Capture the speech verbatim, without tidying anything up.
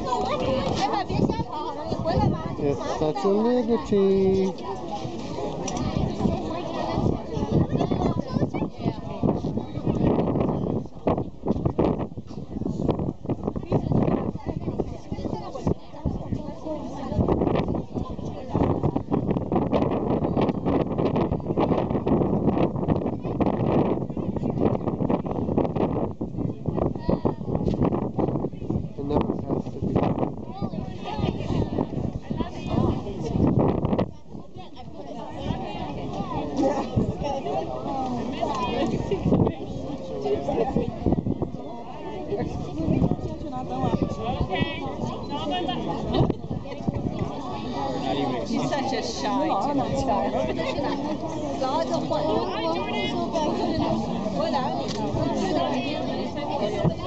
It's such a liberty. It never has to be. She's such a shy child.